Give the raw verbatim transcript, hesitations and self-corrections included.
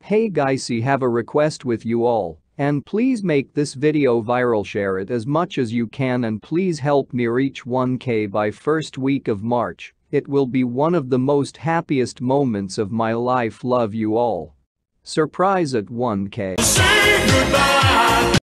Hey guys, I have a request with you all. And please make this video viral, share it as much as you can, and please help me reach one K by first week of March. It will be one of the most happiest moments of my life. Love you all. Surprise at one K.